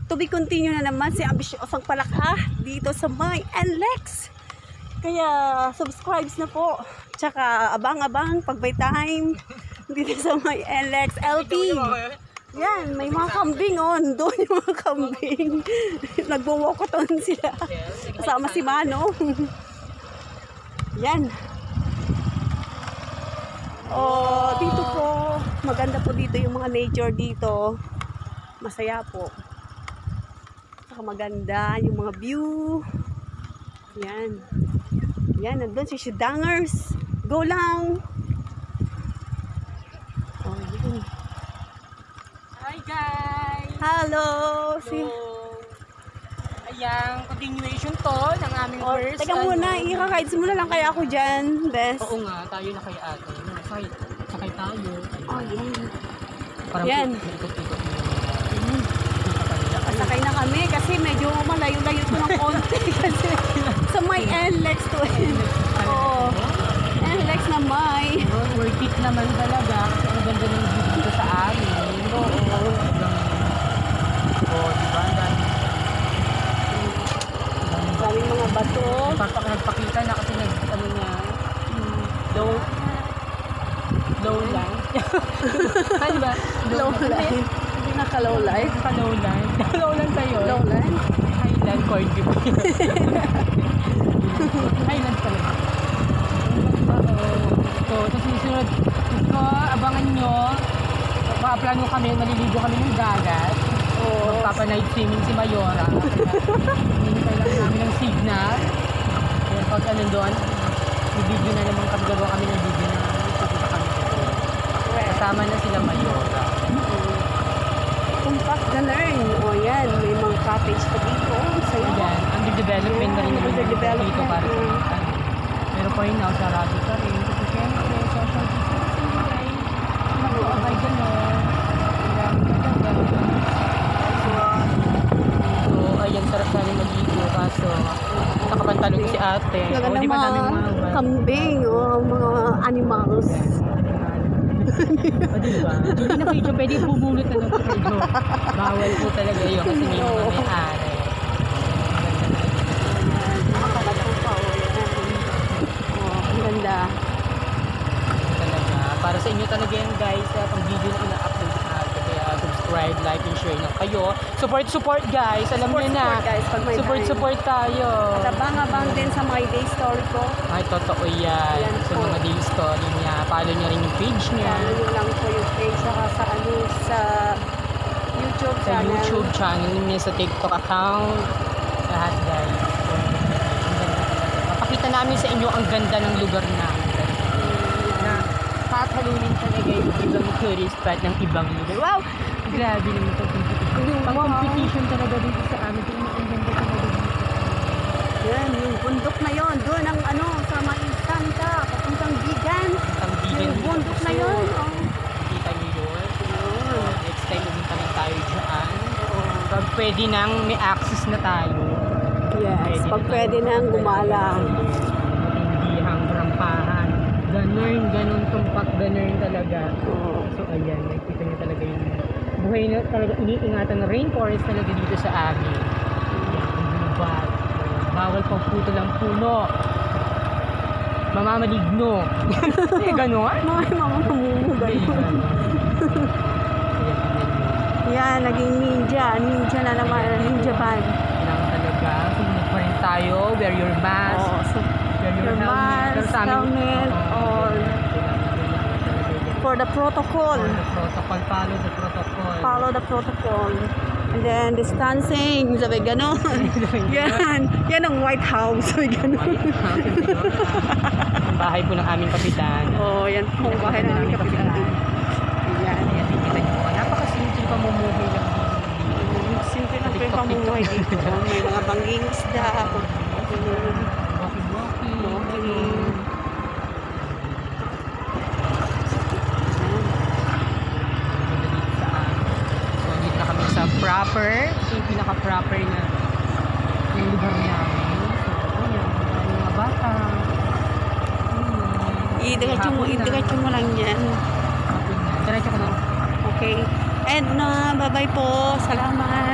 to be continue na naman si Ambisyosang Palaka dito sa may NLEX. Kaya subscribe na po. Tsaka abang-abang pag by time dito sa may NLEX LT. Yan, may mga kambing doon yung mga kambing. Nagwo-walkathon sila. Kasama si Manong. Yan. Oh, dito po. Maganda po dito yung mga nature dito. Masaya po. Saka maganda yung mga view. Yan. Yan, nandun si Shidangers. Go lang. Oh, yun. Hi guys! Hello! So, ayan, continuation to ng aming first. Teka muna, i-rides muna lang kaya ako dyan, Bes. Oo nga, tayo na kaya ate. Sakay tayo. Oh, yan. Parang Yan. ikot-ikot mo. Pasakay na kami kasi medyo malayo-layo ito ng konti. Kasi sa may NLEX to Oo. NLEX na may. Worth it naman talaga kasi ang ganda ng view dito sa amin. Oo. Diba? Daming mga bato. Nagpakita na kasi ano niya, low line. Ano ba? Low line. Hindi naka-low line. Naka-low line. Low line tayo. Low line? Highland corn beef. Highland pala. So, sa susunod, abangan nyo. Paplano kami, maliligo kami ng dagat. Magpapa-night swimming si Mayora. Hinintay lang namin ng signal. Kaya pag ano doon, i-video na naman kami, gagawa kami ng video na pupunta kami dito. Kasama na sila Mayora. Compact na learn. O yan, may mga cottage pa dito. Sa'yo. Ayan, under development na rin naman dito para sa mga. Pero for now, sarado pa rin. Kasi syempre, social distancing ay nag-abay gano'n. So, ayan, sarap sana mag-igo. Kaso, nakapantalong si ate. Talaga namang kambing o mga animals. O diba? Hindi na kayo pwede pumulot na ng kayo. Bawal po talaga yun kasi may mga may-ari. Nakakabato pa o yan. Ang ganda. Talaga. Para sa inyo talaga yan guys. Pang video na ina-upload natin. Kaya subscribe, like, and share na kayo. Support guys. Alam niyo na. Guys, pag may Support tayo. At abang-abang din sa my day story ko. Ay, totoo yan. Yan Sa po. mga day story niya. Follow niya rin yung page niya. Follow nyo lang po yung page saka sa YouTube Sa channel. YouTube channel niya, sa TikTok account. Lahat guys. So, ang ganda talaga. Papakita namin sa inyo ang ganda ng lugar namin. Na kakalunin talaga yung ibang tourist spot ng ibang lugar. Wow! Grabe naman ito. Pang-competition talaga dito sa amin. Ito ang ganda talaga dito. Yan, yung bundok na yon. Doon ang sa may Santa, papuntang Bigan. Ang bigan Yung bundok na yon. Kita niyo yun. Next time pumunta na tayo dyan. Pag pwede nang may access na tayo. Yes, pag pwede nang gumala. Hindi rampahan. Ganun tumpak, ganun talaga. Oo. So ayan, nakikita niyo talaga yung buhay na talaga iniingatan ng rainforest talaga dito sa amin. Ayan, ang lubat. Bawal pang puto ng puno. Mamamaligno. Eh, gano'n? Mga mamamumugay. Yan, naging ninja. Ninja na naman. Ninja band. Lang talaga. Sumunod pa rin tayo. Wear your mask. Wear your helmet. Helmet. For the protocol. Follow the protocol. Follow the protocol. And then, distancing. Sabi, gano'n. Yan. Yan ang White House. Sabi, gano'n. Ang bahay po ng aming kapitan. Oh, yan po ang bahay ng aming kapitan. Yan. Kita niyo po. Napakasimple pamumuhay lang dito. Simple lang po yung pamumuhay dito. May mga bangging isda. Walking. So, dito na kami sa proper. Ito yung pinaka-proper na yung lugar namin. So, ayan. Mga bata. Idiretso mo lang yan. Diretso ka na. Okay. And bye-bye po. Salamat.